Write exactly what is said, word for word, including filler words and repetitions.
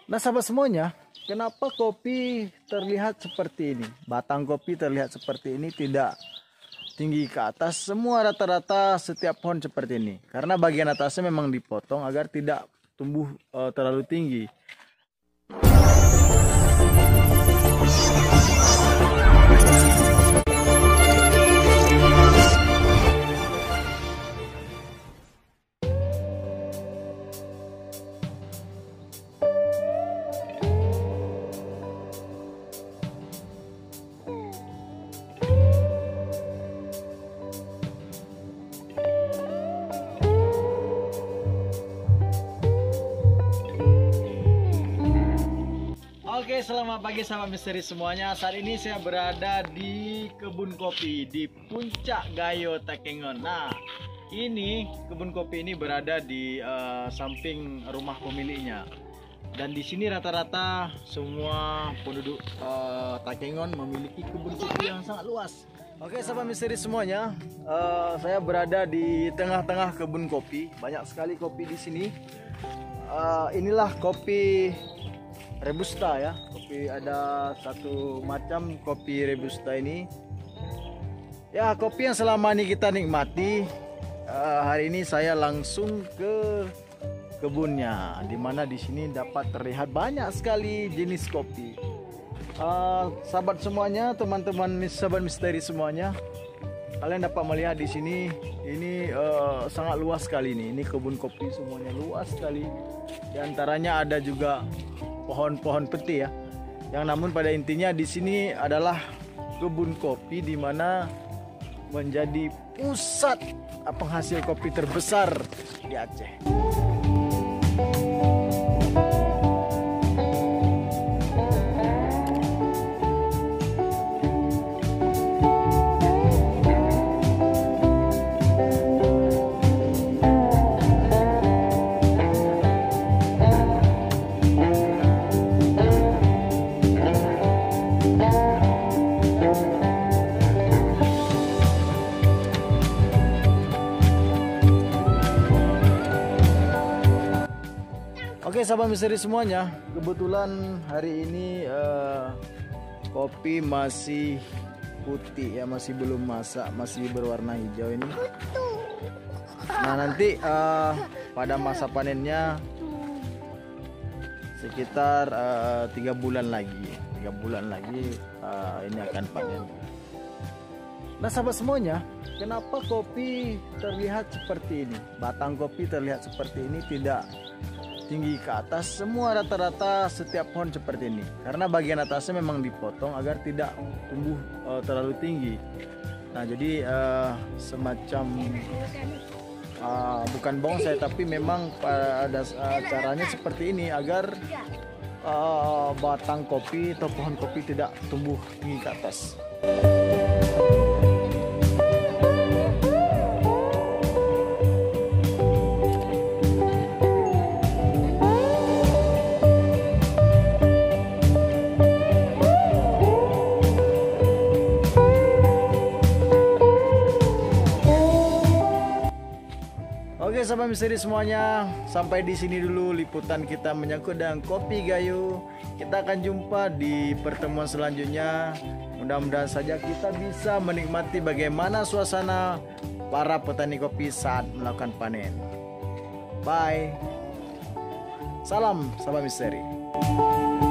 Nah sahabat semuanya, kenapa kopi terlihat seperti ini? Batang kopi terlihat seperti ini, tidak tinggi ke atas. Semua rata-rata setiap pohon seperti ini. Karena bagian atasnya memang dipotong agar tidak tumbuh uh, terlalu tinggi. Oke, selamat pagi sahabat misteri semuanya. Saat ini saya berada di kebun kopi di Puncak Gayo Takengon. Nah, ini kebun kopi ini berada di uh, samping rumah pemiliknya. Dan di sini rata-rata semua penduduk uh, Takengon memiliki kebun kopi yang sangat luas. Oke, sahabat misteri semuanya, uh, saya berada di tengah-tengah kebun kopi. Banyak sekali kopi di sini. Uh, inilah kopi Robusta ya, kopi ada satu macam kopi Robusta ini. Ya, kopi yang selama ini kita nikmati. Uh, hari ini saya langsung ke kebunnya, dimana di sini dapat terlihat banyak sekali jenis kopi. Uh, sahabat semuanya, teman-teman sahabat misteri semuanya, kalian dapat melihat di sini ini uh, sangat luas sekali ini. Ini kebun kopi semuanya luas sekali. Di antaranya ada juga pohon-pohon peti ya. Yang namun pada intinya di sini adalah kebun kopi di mana menjadi pusat penghasil kopi terbesar di Aceh. Oke sahabat misteri semuanya, kebetulan hari ini uh, kopi masih putih ya, masih belum masak, masih berwarna hijau ini. Nah nanti uh, pada masa panennya sekitar uh, tiga bulan lagi, tiga bulan lagi uh, ini akan panen. Nah sahabat semuanya, kenapa kopi terlihat seperti ini? Batang kopi terlihat seperti ini, tidak tinggi ke atas. Semua rata-rata setiap pohon seperti ini. Karena bagian atasnya memang dipotong agar tidak tumbuh uh, terlalu tinggi. Nah jadi uh, semacam uh, bukan bonsai, tapi memang pada uh, caranya seperti ini agar uh, batang kopi atau pohon kopi tidak tumbuh tinggi ke atas. Oke sahabat misteri semuanya, sampai di sini dulu liputan kita menyangkut dengan kopi Gayo. Kita akan jumpa di pertemuan selanjutnya. Mudah-mudahan saja kita bisa menikmati bagaimana suasana para petani kopi saat melakukan panen. Bye. Salam sahabat misteri.